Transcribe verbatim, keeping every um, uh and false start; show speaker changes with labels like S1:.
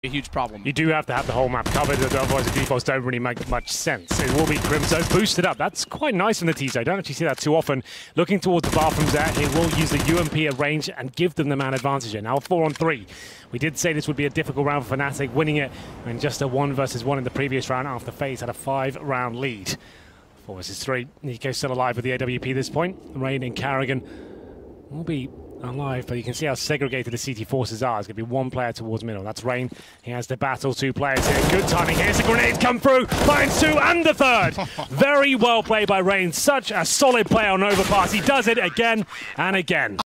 S1: a huge problem.
S2: You do have to have the whole map covered, otherwise the defaults don't really make much sense. It will be Crimzo boosted up. That's quite nice in the teaser. I don't actually see that too often. Looking towards the bathrooms there, he will use the U M P at range and give them the man advantage here. Now four on three. We did say this would be a difficult round for Fnatic, winning it in just a one versus one in the previous round after FaZe had a five round lead. Four versus three. Nico still alive with the A W P at this point. Rain and Karrigan will be alive, but you can see how segregated the C T forces are. It's going to be one player towards middle. That's Rain. He has to battle two players here. Good timing. Here's the grenade come through. Finds two and the third. Very well played by Rain. Such a solid play on overpass. He does it again and again.